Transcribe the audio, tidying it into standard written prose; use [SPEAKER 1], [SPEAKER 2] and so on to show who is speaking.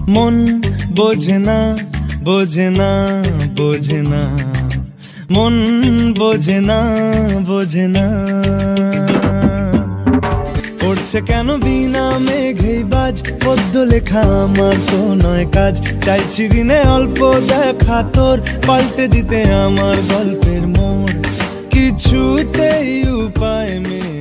[SPEAKER 1] মন বোঝে না বোঝে না বোঝে না, মন বোঝে না বোঝে না। পড়ছে কেন বিনা মেঘেই বাজ, পদ্য লেখা আমার তো নয় কাজ। চাইছি দিনে অল্প দেখা তোর, পাল্টে দিতে আমার গল্পের মোড়। কিছুতেই উপায় মেলে